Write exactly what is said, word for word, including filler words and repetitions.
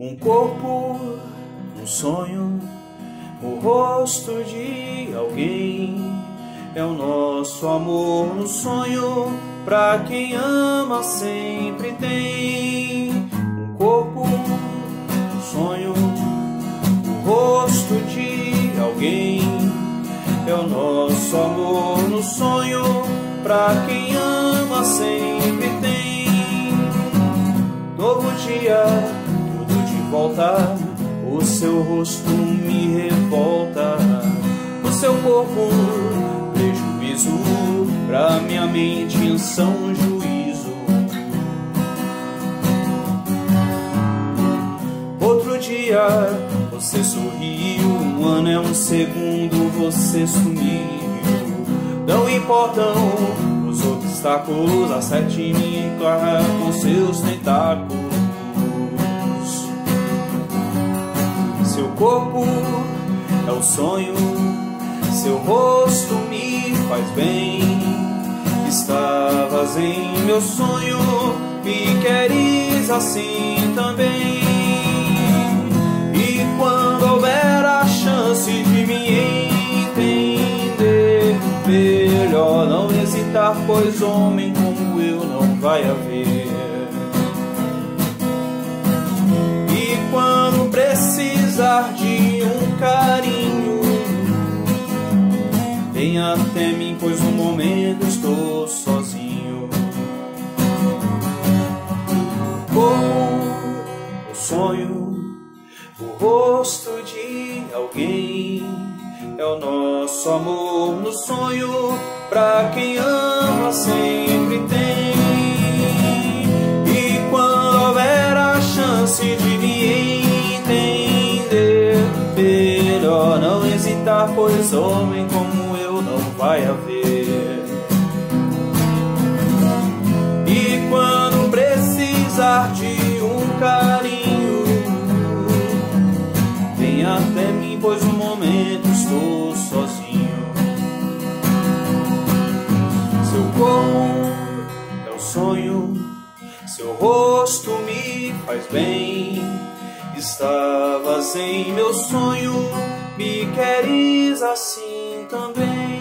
Um corpo, um sonho, o rosto de alguém. É o nosso amor no sonho, pra quem ama sempre tem. Um corpo, um sonho, o rosto de alguém. É o nosso amor no sonho, pra quem ama sempre tem. Novo dia, tudo de volta, o seu rosto me revolta. O seu corpo, prejuízo, pra minha mente em são juízo. Outro dia, você sorriu, um ano é um segundo, você sumiu. Não importam os obstáculos, acerte-me com seus tentáculos. Seu corpo é o sonho, seu rosto me faz bem. Estavas em meu sonho, me queres assim também. E quando houver a chance de me entender melhor, não hesitar, pois homem como eu não vai haver. E quando precisar de um carinho, venha até mim, pois no momento estou sozinho. Como o sonho, o rosto de alguém. É o nosso amor no sonho, pra quem ama sempre tem. E quando houver a chance de me entender melhor, não hesitar, pois homem como eu não vai haver. E quando precisar de um carinho, vem até mim, pois no momento estou sozinho. Seu corpo é o sonho, seu rosto me faz bem. Estavas em meu sonho, me queres assim também.